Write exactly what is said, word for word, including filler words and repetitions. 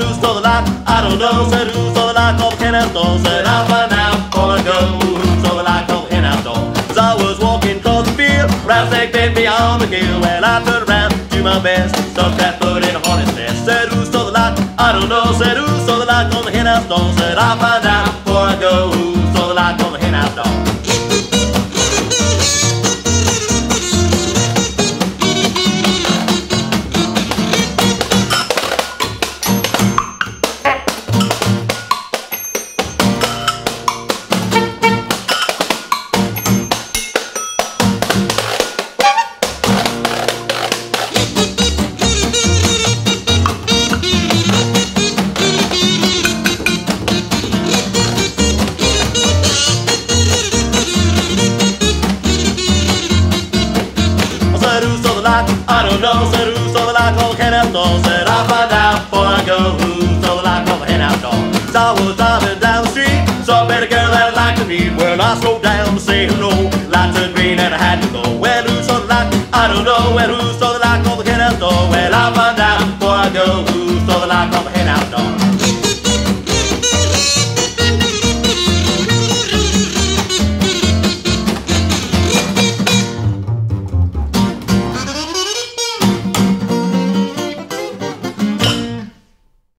who stole the lock? I don't know. Said who stole the lock of the henhouse door? Said I'll find out before I go. Who stole the lock of the henhouse door? As I was walking across the field, rattlesnake bit me on the gill. Well, I turned around, do my best, stuck that foot in a hornet's nest. Said who stole the lock? I don't know. Said who stole the lock on the henhouse door? Said I'll find out before I go. Who stole the lock on the henhouse door? I don't know. Said who stole the lock on the henhouse door? Said I'll find out before I go. Who stole the lock on the henhouse door? So I was driving down the street, saw a better girl that I'd like to meet. Well, I slowed down to say hello. Lights turned green and I had to go. Well, who stole the lock? I don't know. Well, who